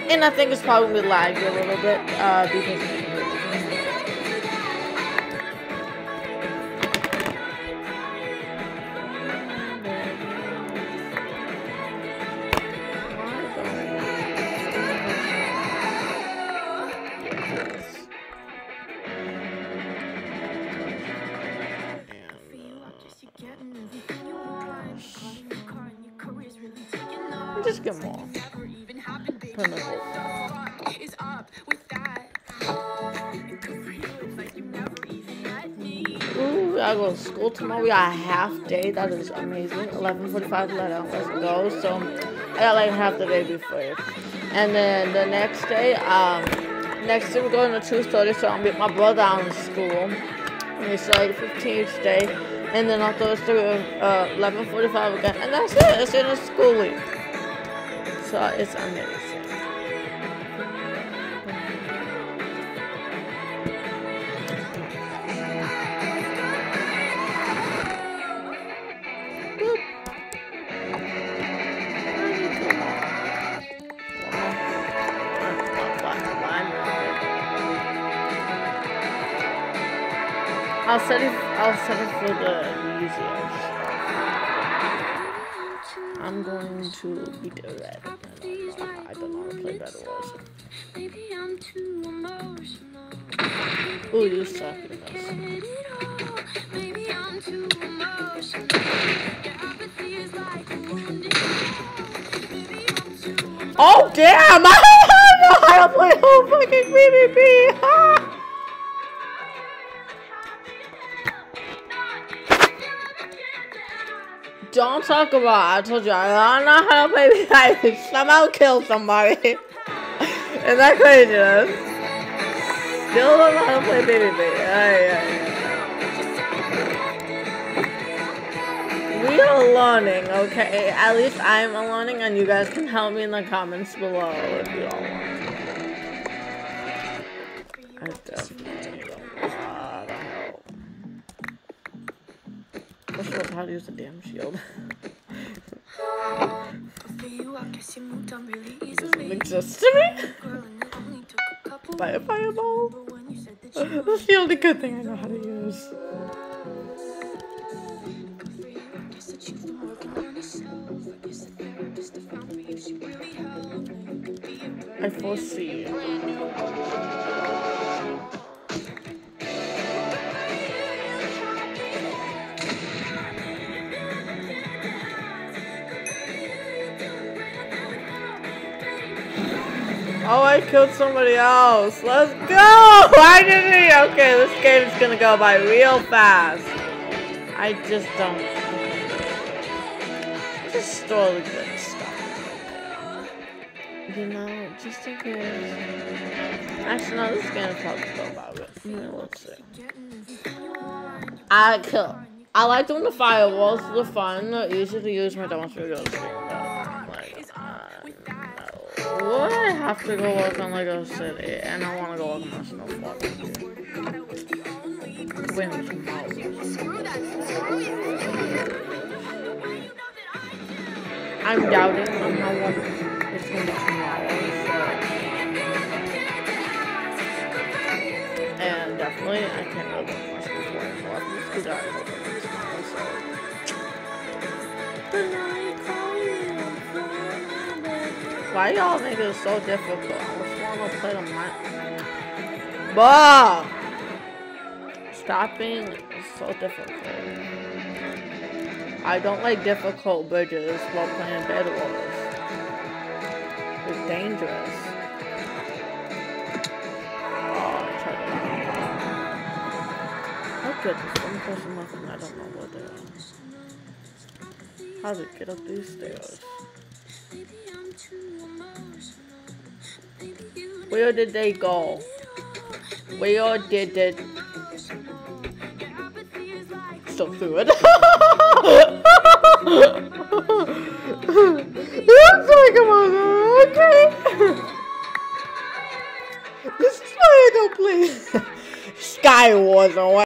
And I think it's probably laggy a little bit because. Just get more. Ooh, I go to school tomorrow. We got a half day. That is amazing. 11:45 let out. Let's go. So I got like half the day before. And then the next day, we're going to 2:30. So I'll meet my brother out in school. And it's like 15 each day. And then on Thursday, 11:45 again. And that's it. It's in a school week. So it's amazing. I'll set it for the easiest. I'm going to beat the red. I don't know how to play Battle Wars. Ooh, you suck at this. Oh damn! I don't know how to play whole fucking PvP. Don't talk about it. I told you I don't know how to play PvP. Somehow kill somebody. Isn't that craziness? Still don't know how to play PvP. We are learning, okay? At least I'm learning, and you guys can help me in the comments below if you all want. I definitely need a lot of help. First of all, how to use the damn shield. Doesn't exist to me. By a fireball. That's the only good thing I know how to use. I foresee. Oh, I killed somebody else. Let's go! Why did he? Okay, this game is gonna go by real fast. I just don't. Just store the good stuff. You know, just in case. Actually, no, this game is probably go by it. Let's see. I like doing the firewalls. They're fun. They're easy to use. My don't really go Would I have to go work on Lego City? And I want to go work on my snowboard. I'm doubting on how long it's going to be tomorrow. So. And definitely, I can't really work much before I go up. Because I hope it's Why y'all make it so difficult? I just want to play the mic. Bah! Stop being so difficult. I don't like difficult bridges while playing Battle Wars. It's dangerous. Oh, I tried to. Oh goodness, one person left and I don't know what they are. How to get up these stairs? Where did they go? Where did it? Still through it. I'm sorry, come on, okay. This is why I don't play Sky Wars or what.